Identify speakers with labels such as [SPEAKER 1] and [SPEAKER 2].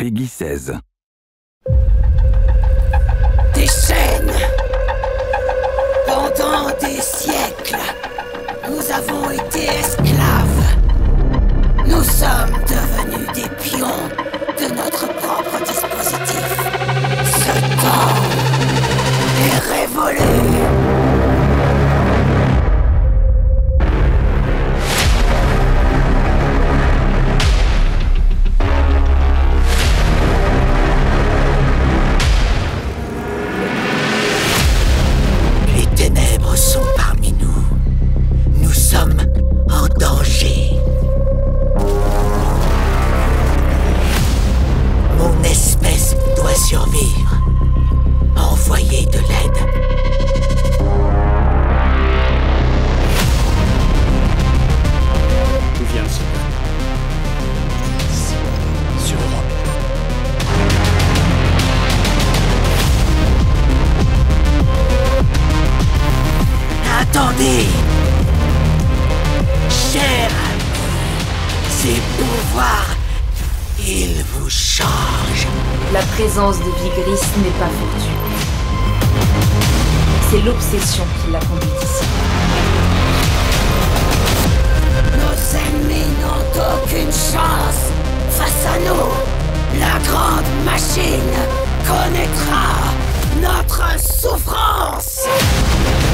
[SPEAKER 1] Peggy 16.
[SPEAKER 2] Des chaînes. Pendant des siècles, nous avons été esclaves. Nous sommes devenus des pions de notre propre dispositif. Ce temps est révolu. Les ténèbres sont parmi nous. Nous sommes en danger. Mon espèce doit survivre. Envoyez de l'aide.
[SPEAKER 3] D'où vient le signal? Ici, sur Europe.
[SPEAKER 2] Attendez! Cher ami, ces pouvoirs, ils vous changent.
[SPEAKER 4] La présence de Vigris n'est pas fortuite. C'est l'obsession qui l'a conduit ici.
[SPEAKER 2] Nos ennemis n'ont aucune chance face à nous. La grande machine connaîtra notre souffrance.